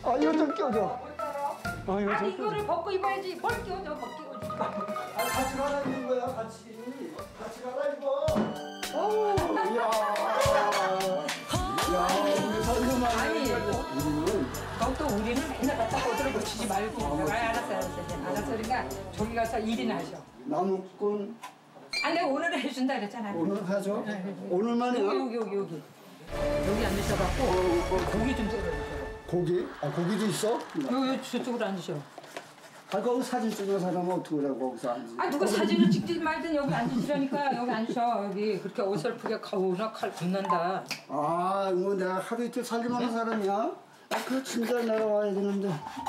아, 이거 좀 껴줘. 아, 이거 아니 이거를 벗고 입어야지. 뭘 끼워줘, 벗기고. 아, 같이 갈아입는 거야, 같이. 같이 갈아입어. 어우, 이야. 야, 우리 선생님 아니, 우리는. 또 우리는 맨날 갖다 옷을 고치지 말고. 알았어. 그러니까 저기 가서 일이나 하셔. 나무꾼. 아니 내가 오늘 해준다 그랬잖아. 오늘 하죠? 오늘만이야? 여기 앉으셔갖고 고기 좀 썰어주세요. 고기? 아, 고기도 있어? 여기 저쪽으로 앉으셔. 아, 거기 사진 찍는 사람은 어떻게 그래, 거기서 앉지? 아 누가 사진을 찍지 말든 여기 앉으시라니까. 여기 앉으셔. 여기 그렇게 어설프게 가오나 칼 굽는다. 아, 뭐 내가 하루 이틀 살림하는 사람이야? 아, 그 진짜 내려와야 되는데.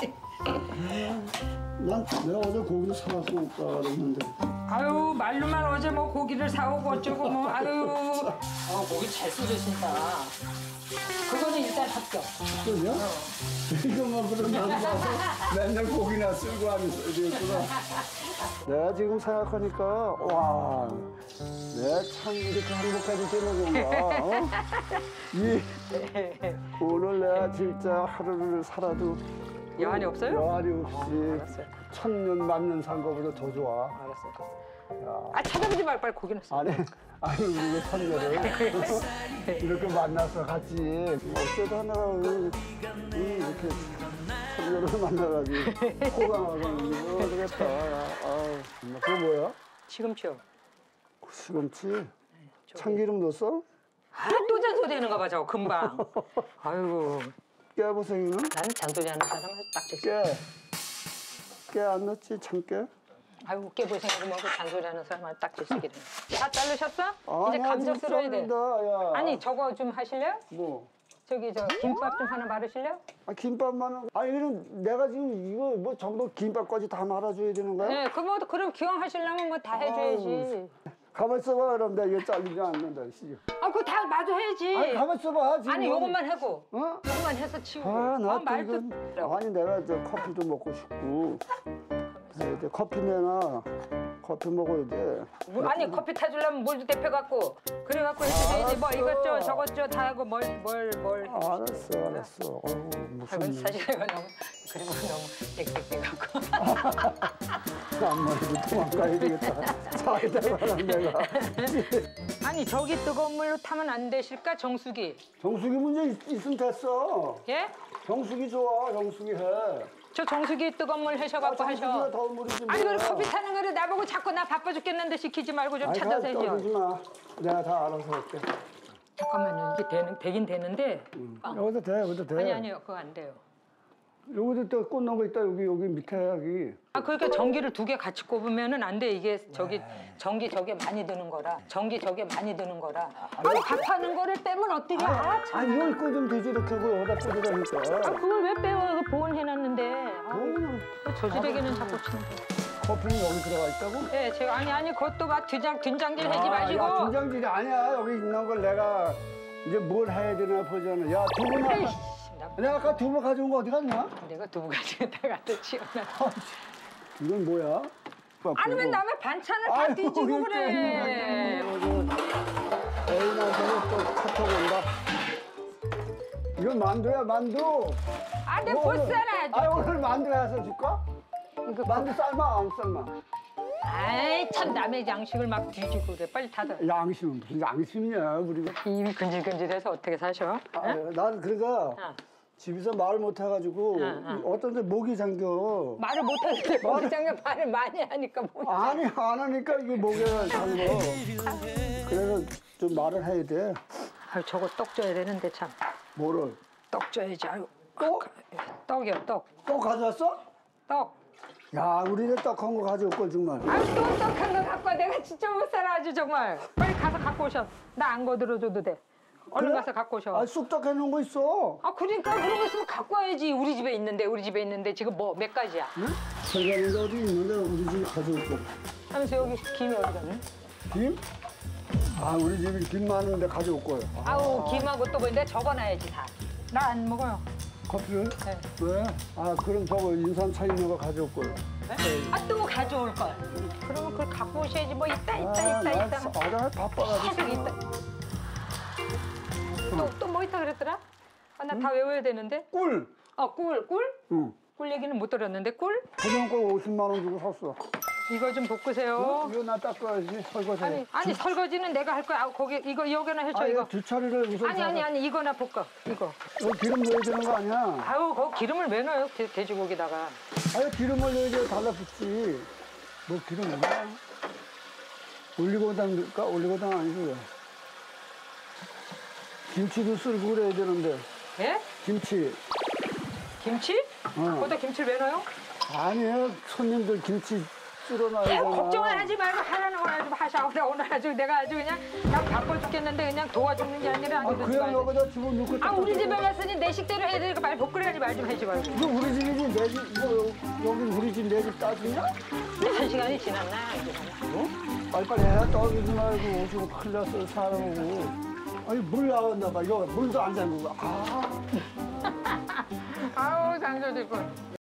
난 내가 어제 고기 사갖고 올까 그랬는데. 아유 말로만 어제 뭐 고기를 사오고 어쩌고 뭐 아유. 아 고기 잘 쓰셨습니다. 그거는 일단 합격. 그죠? 이거만 그러면 안 봐서 맨날 고기나 쓸고 하면서 이랬구나. 내가 지금 생각하니까 와, 내가 참 이렇게 행복하게 되는 건가? 어? 오늘 내가 진짜 하루를 살아도 여한이 없어요? 여한이 없이 알았어요. 천년 만년 산 거보다 더 좋아. 알았어요. 아 찾아보지 말고 빨리 고기는 써. 아니 우리 선녀를 이렇게 만나서 같이 어쩌다 하나 이렇게 선녀를 만나가지고 호강하고 그러겠다. 아우 정말. 그거 뭐야? 시금치요. 시금치? 참기름 넣었어? 아 또 잔소리 하는가 봐 저거 금방. 아이고. 깨보생이는? 나는 잔소리 하는 사람 딱 좋지. 깨 안 넣었지 참깨? 아이고 깨볼 생각을 먹고 잔소리 하는 사람은 딱 좋지. 다 자르셨어? 이제 아니야, 감자 지금 썰어야 돼. 자른다, 야. 아니 저거 좀 하실래요? 뭐? 저기 저 김밥 좀 하나 말으실래요? 아, 김밥만은 아니 그럼 내가 지금 이거 뭐 전부 김밥까지 다 말아줘야 되는 거야? 네, 그럼 기왕 하시려면 뭐 다 해줘야지. 가만 있어봐. 그럼 내가 이거 잘리지 않는다. 시죠. 아, 그거 다 마저 해야지. 아니 가만 있어봐. 지금 아니 요것만 하고. 어? 요것만 해서 치우고. 아, 나 또 말도. 이거 아니 내가 저 커피도 먹고 싶고. 해야 돼. 커피 내놔. 커피 먹어야 돼. 아니 커피 타주려면 물도 데펴갖고 그래갖고 해줘야지. 뭐 이것저 저것저 다 하고 뭘. 알았어. 어우, 무슨. 사실 이거 너무 그리고 너무 땡땡땡갖고. 안말해도 도망가야 되겠다. 사이다가 내가. 아니 저기 뜨거운 물로 타면 안 되실까 정수기? 정수기 문제 있으면 됐어. 예? 정수기 좋아. 정수기 해. 저 정수기 뜨거운 물 하셔갖고 하셔. 정수기가 더운 물이지. 아니 뭐야. 그래 커피 타는 거를 나보고 자꾸 나 바빠 죽겠는데 시키지 말고 좀 아니, 찾아서 떠들지 해요. 마. 내가 다 알아서 할게. 잠깐만요. 이게 되긴 되는데. 여기도 돼. 여기도 돼. 아니요. 그거 안 돼요. 여기도 또 꽂는 거 있다. 여기 밑에 여기. 아 그러니까 전기를 2개 같이 꼽으면은 안 돼. 이게 전기 저게 많이 드는 거라. 아니 밥하는 거를 빼면 어떻게? 참. 이걸 꽂으면 되지. 이렇게 하고 여기다 꽂으라니까. 그걸 왜 빼요? 이거 보온해놨는데. 저지레기는 자꾸 치는 거. 커피는 여기 들어가 있다고? 네, 제가 아니 그것도 막 된장질 하지 마시고. 야, 된장질이 아니야. 여기 있는 걸 내가 이제 뭘 해야 되나 보자는. 야, 두부 내가 아까 두부 가져온 거 어디 갔냐? 내가 두부 가져다가 또 치워놔. 이건 뭐야? 아니 왜 남의 반찬을 다 뒤지고 그래. 애인한테는 또 카톡 온다. 이건 만두야, 만두. 아, 내 보쌈아야지. 아, 오늘 만두 해서 줄까? 만두 삶아, 안 삶아? 아이, 참 남의 양식을 막 뒤지고 그래. 빨리 닫아. 양심은 무슨 양심이냐, 우리가. 입이 근질근질해서 어떻게 사셔? 난 그러니까 집에서 말을 못 해가지고 어떤 데 목이 잠겨. 말을 못 하는데 목이 잠겨 말을 많이 하니까 뭐. 아니, 안 하니까 이게 목에 잠겨. 그래서 좀 말을 해야 돼. 아유, 저거 떡 줘야 되는데 참. 뭐를? 떡 줘야지. 아유. 떡? 떡이요, 떡. 떡 가져왔어? 떡. 야, 우리네 떡한 거 가져올 걸 정말. 아유, 또 떡한 거 갖고 와. 내가 진짜 못 살아 아주 정말. 빨리 가서 갖고 오셔. 나 안 거들어줘도 돼. 얼른 그래? 가서 갖고 오셔. 아, 쑥떡 해놓은 거 있어. 아, 그러니까 그런 거 있으면 갖고 와야지. 우리 집에 있는데 지금 뭐 몇 가지야? 응? 설거지가 어디 있는데 우리 집에 가져올 거. 하면서 여기 김이 어디 갔네? 김? 아, 우리 집에 김 많은데 가져올 거예요. 아우, 김하고 또 뭐 내가 적어놔야지 다. 나 안 먹어요. 커피를? 네. 왜? 아, 그럼 저거 인삼 차 있는 거 가져올 거예요. 네? 아, 또 뭐 가져올 걸. 그러면 그걸 갖고 오셔야지. 뭐 있다. 나 바빠가지고. 계속 있다. 또 뭐 있다 그랬더라? 아, 나 다 외워야 되는데. 꿀! 꿀? 응. 꿀 얘기는 못 들었는데 꿀? 고등어골 50만 원 주고 샀어. 이거 좀 볶으세요. 이거 나 닦아야지, 설거지. 아니 설거지는 내가 할 거야. 거기 이거 여기나 해줘 이거. 두 차례를 우선 아니 이거나 볶아. 이거. 여기 기름 넣어야 되는 거 아니야? 아유 거 기름을 왜 넣어요? 돼지고기다가. 아니, 기름을 넣어야 달라붙지. 뭐 기름 넣어? 올리고당 넣을까? 올리고당 아니고. 김치도 썰고 그래야 되는데. 예? 김치. 김치? 거기다 김치를 왜 넣어요? 아니에요. 손님들 김치 쓸어놔야 되잖아. 걱정을 하지 말고 하라는 거 좀 하셔. 그래 오늘 아주 내가 아주 그냥 나 바빠 죽겠는데 그냥 도와주는 게 아니라 아주 그냥 여기다 집어넣고. 우리 집에 왔으니 내 식대로 해야 되니까 말 복그래야지 말 좀 하지 말고. 이거 우리 집이지, 내 집, 이거 여기 우리 집, 내 집 따지냐? 한 시간이 지났나? 안 지났나? 빨리빨리 해. 떠들지 말고. 지금 큰일 났어, 사람하고. 아니, 물 나왔나 봐. 이거 물도 안 잠그고. 아우 장조리군.